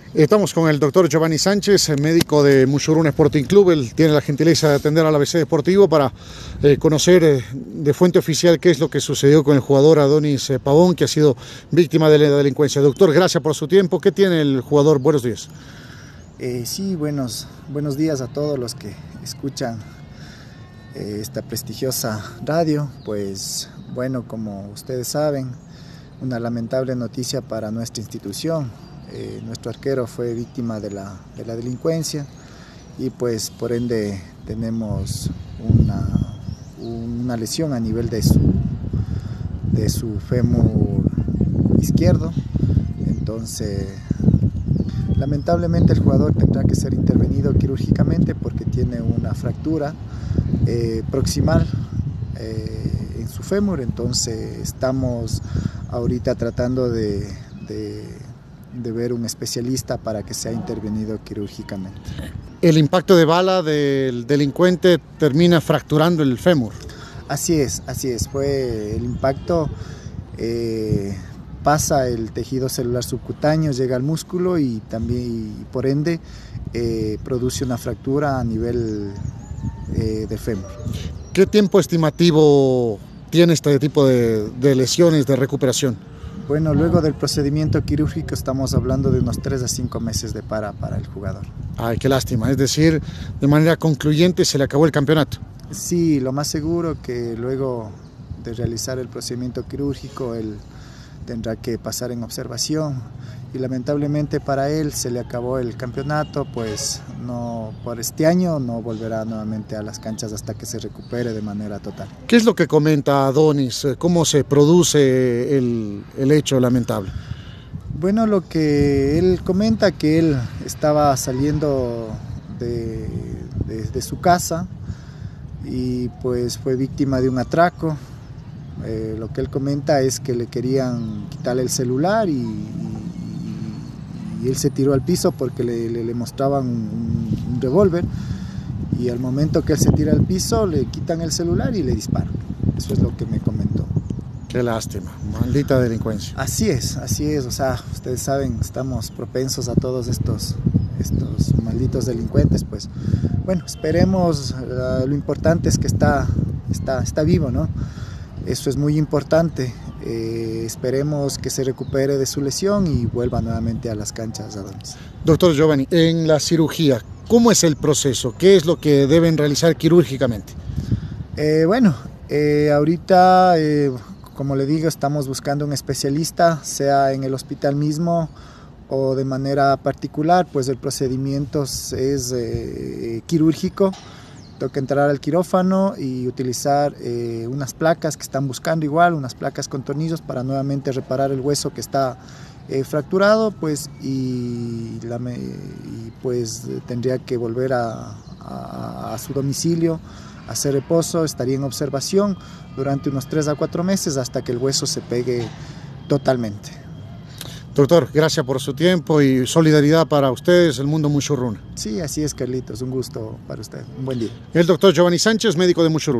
Estamos con el doctor Giovanni Sánchez, médico de Mushuruna Sporting Club. Él tiene la gentileza de atender al ABC Deportivo para conocer de fuente oficial qué es lo que sucedió con el jugador Adonis Pavón, que ha sido víctima de la delincuencia. Doctor, gracias por su tiempo. ¿Qué tiene el jugador? Buenos días. Sí, buenos días a todos los que escuchan esta prestigiosa radio. Pues bueno, como ustedes saben, una lamentable noticia para nuestra institución. Nuestro arquero fue víctima de la delincuencia y pues por ende tenemos una lesión a nivel de su fémur izquierdo. Entonces lamentablemente el jugador tendrá que ser intervenido quirúrgicamente porque tiene una fractura proximal en su fémur. Entonces estamos ahorita tratando de ver un especialista para que sea intervenido quirúrgicamente. El impacto de bala del delincuente termina fracturando el fémur. Así es, fue el impacto, pasa el tejido celular subcutáneo, llega al músculo y también por ende produce una fractura a nivel de fémur. ¿Qué tiempo estimativo tiene este tipo de lesiones de recuperación? Bueno, luego del procedimiento quirúrgico estamos hablando de unos 3 a 5 meses de para el jugador. Ay, qué lástima, es decir, de manera concluyente se le acabó el campeonato. Sí, lo más seguro que luego de realizar el procedimiento quirúrgico él tendrá que pasar en observación y lamentablemente para él se le acabó el campeonato, pues no, por este año no volverá nuevamente a las canchas hasta que se recupere de manera total. ¿Qué es lo que comenta Adonis? ¿Cómo se produce el hecho lamentable? Bueno, lo que él comenta que él estaba saliendo de su casa y pues fue víctima de un atraco. Lo que él comenta es que le querían quitarle el celular y él se tiró al piso porque le mostraban un revólver y al momento que él se tira al piso le quitan el celular y le disparan. Eso es lo que me comentó. Qué lástima, maldita delincuencia. Así es, o sea, ustedes saben, estamos propensos a todos estos malditos delincuentes. Pues bueno, esperemos, lo importante es que está vivo, ¿no? Eso es muy importante. Esperemos que se recupere de su lesión y vuelva nuevamente a las canchas, Adonis. Doctor Giovanni, en la cirugía, ¿cómo es el proceso? ¿Qué es lo que deben realizar quirúrgicamente? Ahorita, como le digo, estamos buscando un especialista, sea en el hospital mismo o de manera particular, pues el procedimiento es quirúrgico. Tengo que entrar al quirófano y utilizar unas placas que están buscando igual, unas placas con tornillos para nuevamente reparar el hueso que está fracturado, pues, pues tendría que volver a su domicilio, hacer reposo, estaría en observación durante unos 3 a 4 meses hasta que el hueso se pegue totalmente. Doctor, gracias por su tiempo y solidaridad para ustedes, el mundo Mushuruna. Sí, así es, Carlitos, un gusto para usted, un buen día. El doctor Giovanni Sánchez, médico de Mushuruna.